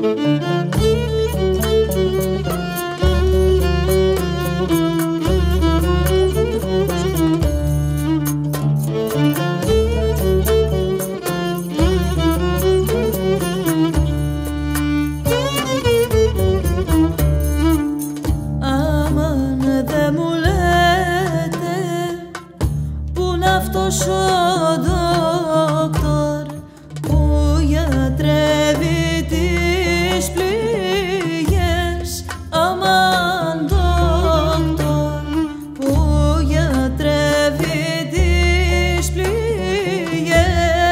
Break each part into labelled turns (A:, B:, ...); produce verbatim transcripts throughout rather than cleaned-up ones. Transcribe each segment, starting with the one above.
A: Αυτός ο δόκτωρ που γιατρεύει τις πληγές, αμάν δόκτωρ που γιατρεύει τις πληγές,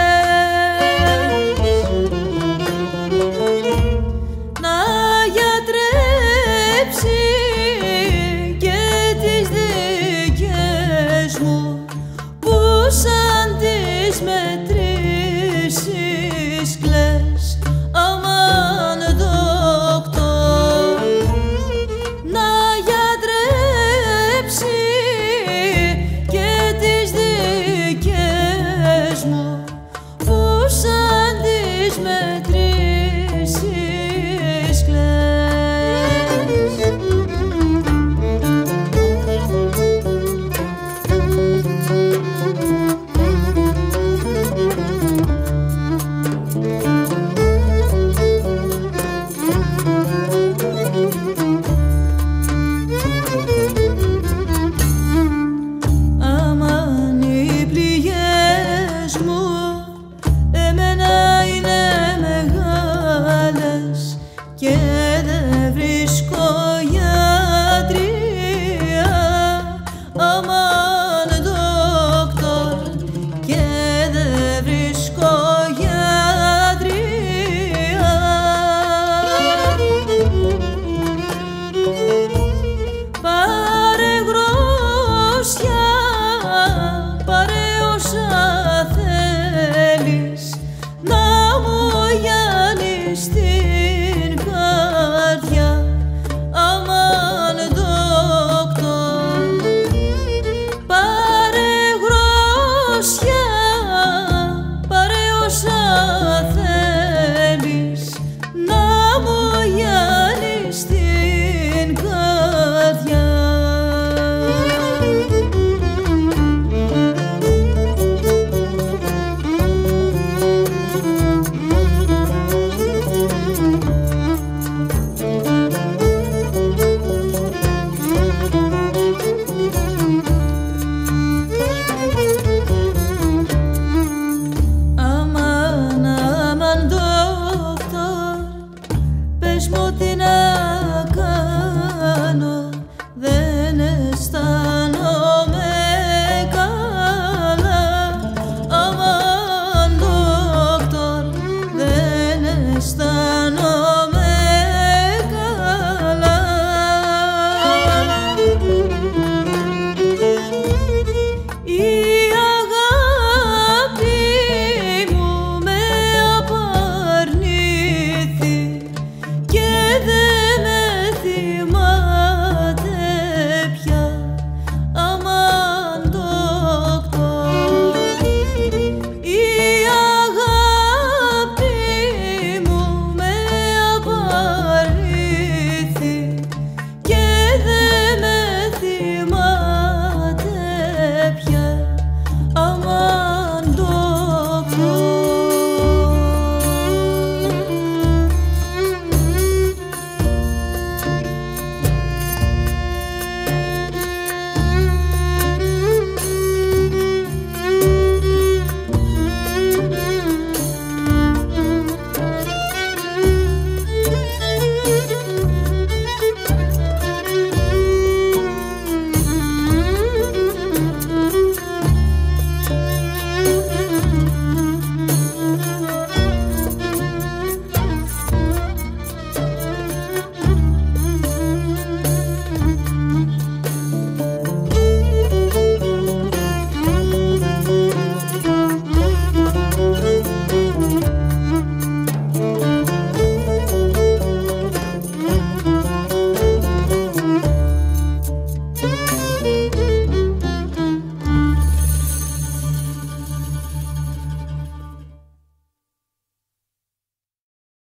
A: να γιατρέψει και τις δικές μου σαν τις μετρήσεις κλαις, αμάν δόκτωρ, να γιατρέψει και τις δικές μου που σαν τις μετρήσεις κλαις. Και δεν βρίσκω γιατρία, αμάν δόκτωρ, και δεν βρίσκω γιατρία. Πάρε γρόσια, πάρε όσα θέλεις, να μου γυάλεις την καρδιά, αμάν δόκτωρ. Πάρε γρόσια, πάρε όσα θέλεις, να μου γυάλεις την καρδιά. Πες μου τι να